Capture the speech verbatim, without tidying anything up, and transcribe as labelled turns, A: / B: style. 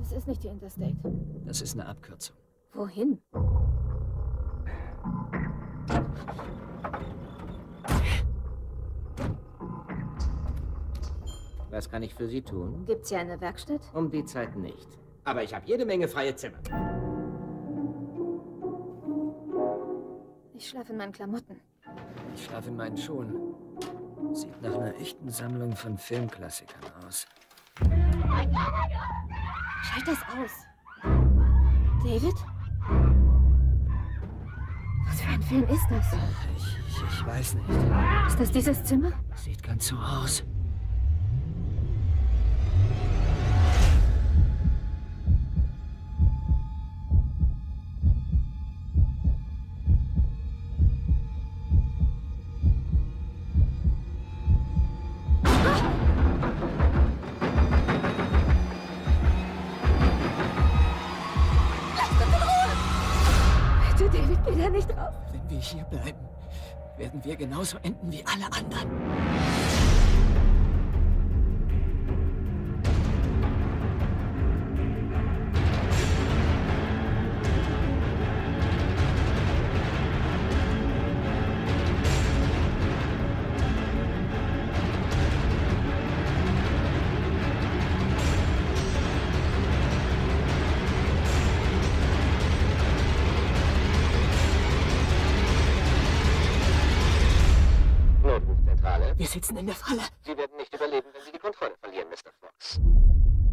A: Das ist nicht die Interstate.
B: Das ist eine Abkürzung.
A: Wohin?
C: Was kann ich für Sie tun?
A: Gibt's hier eine Werkstatt?
C: Um die Zeit nicht. Aber ich habe jede Menge freie Zimmer.
A: Ich schlafe in meinen Klamotten.
B: Ich schlafe in meinen Schuhen. Sieht nach einer echten Sammlung von Filmklassikern aus.
A: Schalt das aus. David? Was für ein Film ist das?
B: Ich, ich, ich weiß nicht.
A: Ist das dieses Zimmer?
B: Sieht ganz so aus.
A: Nicht raus.
B: Wenn wir hier bleiben, werden wir genauso enden wie alle anderen.
C: Notrufzentrale.
B: Wir sitzen in der Falle.
C: Sie werden nicht überleben, wenn Sie die Kontrolle verlieren, Mister Fox.